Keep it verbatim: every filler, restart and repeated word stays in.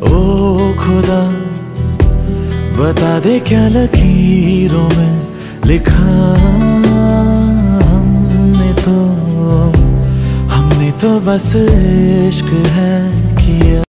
ओ खुदा बता दे क्या लकीरों में लिखा हमने तो हमने तो बस इश्क है किया।